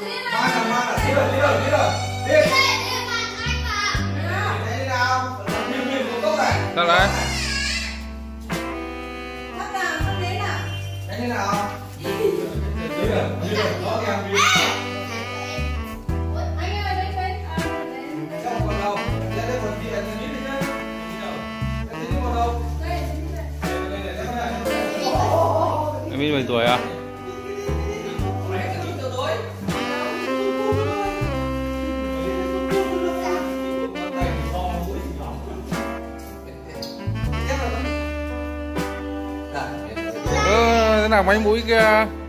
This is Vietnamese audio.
Sao lại? Em biết mấy tuổi à? Thế nào mấy mũi kia?